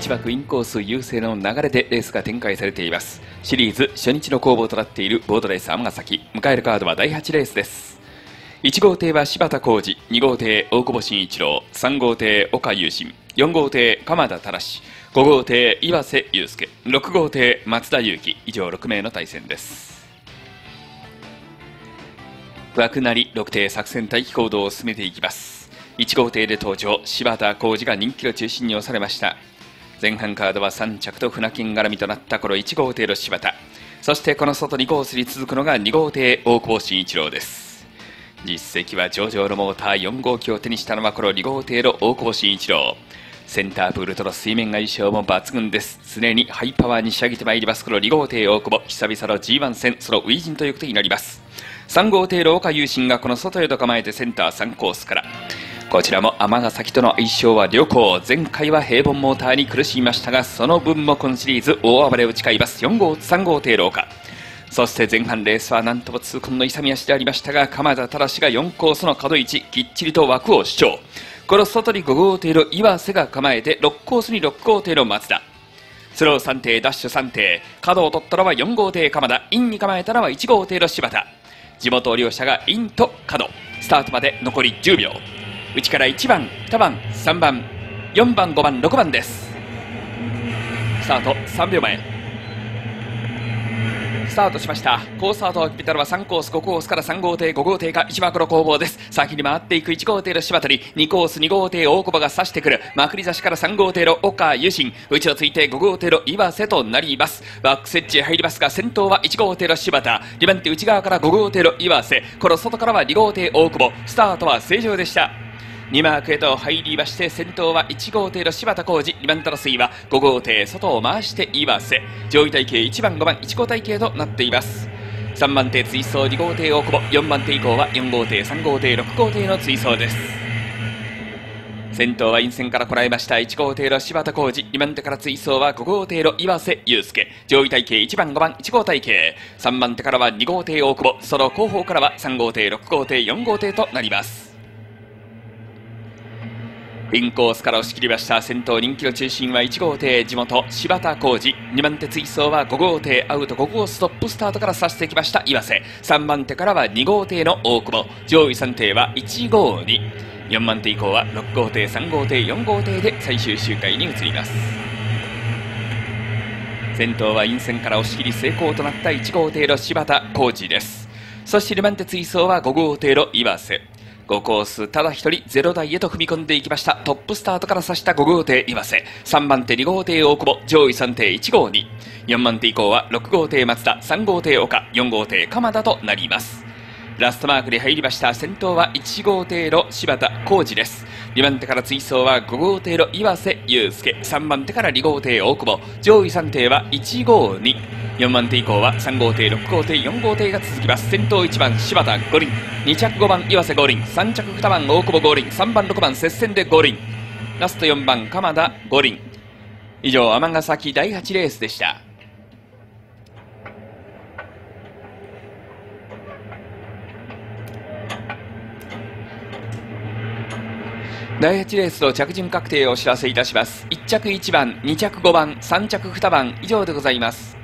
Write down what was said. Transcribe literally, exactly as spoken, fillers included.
ち枠インコース優勢の流れでレースが展開されています。シリーズ初日の攻防となっているボードレース尼崎、迎えるカードはだいはちレースです。いち号艇は柴田浩二、に号艇大久保慎一郎、さん号艇岡優心、よん号艇鎌田忠、ご号艇岩瀬祐介、ろく号艇松田裕樹、以上ろく名の対戦です。枠なりろく艇作戦待機行動を進めていきます。いち号艇で登場、柴田浩二が人気の中心に押されました。前半カードはさん着と船金絡みとなったこのいち号艇の柴田、そしてこの外にコースに続くのがに号艇大久保慎一郎です。実績は上々のモーター、よん号機を手にしたのはこのに号艇の大久保慎一郎。センタープールとの水面相性も抜群です。常にハイパワーに仕上げてまいりますこのに号艇大久保、久々の ジーワン 戦、その初陣ということになります。さん号艇の岡優心がこの外へと構えてセンターさんコースから、こちらも尼崎との相性は良好。前回は平凡モーターに苦しみましたが、その分も今シリーズ大暴れを打ち交いますよん号さん号艇の岡。そして前半レースはなんとも痛恨の勇み足でありましたが、鎌田忠がよんコースの角位置、きっちりと枠を主張。この外にご号艇の岩瀬が構えて、ろくコースにろく号艇の松田、スローさん艇ダッシュさん艇、角を取ったのはよん号艇鎌田、インに構えたのはいち号艇の柴田。地元両者がインと角、スタートまで残りじゅうびょう。内からいちばん、にばん、さんばん、よんばん、ごばん、ろくばんです。スタートさんびょう前。スタートしました。コーススタートを決めたのはさんコース、ごコースからさん号艇、ご号艇がいち枠の攻防です。先に回っていくいち号艇の柴田ににコース、に号艇大久保が差してくる。まくり差しからさん号艇の岡優心、内をついてご号艇の岩瀬となります。バックセッジへ入りますが、先頭はいち号艇の柴田、にばん手内側からご号艇の岩瀬、この外からはに号艇大久保。スタートは正常でした。にマークへと入りまして、先頭はいち号艇の柴田浩二、にばん手の水はご号艇外を回して岩瀬、上位体系いちばん、ごばん、いち号体系となっています。さんばん手追走に号艇大久保、よんばん手以降はよん号艇、さん号艇、ろく号艇の追走です。先頭は陰線からこらえましたいち号艇の柴田浩二、にばん手から追走はご号艇の岩瀬祐介、上位体系いちばん、ごばん、いち号体系、さんばん手からはに号艇大久保、その後方からはさん号艇、ろく号艇、よん号艇となります。インコースから押し切りました。先頭人気の中心はいち号艇地元柴田浩二、にばん手追走はご号艇アウト、ごコーストップスタートから差してきました岩瀬、さんばん手からはに号艇の大久保、上位さん艇はいち号に、よんばん手以降はろく号艇、さん号艇、よん号艇で最終周回に移ります。先頭は陰線から押し切り成功となったいち号艇の柴田浩二です。そしてにばん手追走はご号艇の岩瀬、ごコースただ一人ゼロ台へと踏み込んでいきました。トップスタートから差したご号艇岩瀬、さんばん手に号艇大久保、上位さん艇いち号に、よんばん手以降はろく号艇松田、さん号艇岡、よん号艇鎌田となります。ラストマークに入りました。先頭はいち号艇の柴田浩二です。にばん手から追走はご号艇の岩瀬祐介、さんばん手からに号艇大久保、上位さん艇はいち号に、よんばん手以降はさん号艇、ろく号艇、よん号艇が続きます。先頭いちばん柴田五輪、に着ごばん岩瀬五輪、さん着にばん大久保五輪、さんばんろくばん接戦で五輪、ラストよんばん鎌田五輪。以上尼崎だいはちレースでした。だいはちレースの着順確定をお知らせいたします。いち着いちばん、に着ごばん、さん着にばん以上でございます。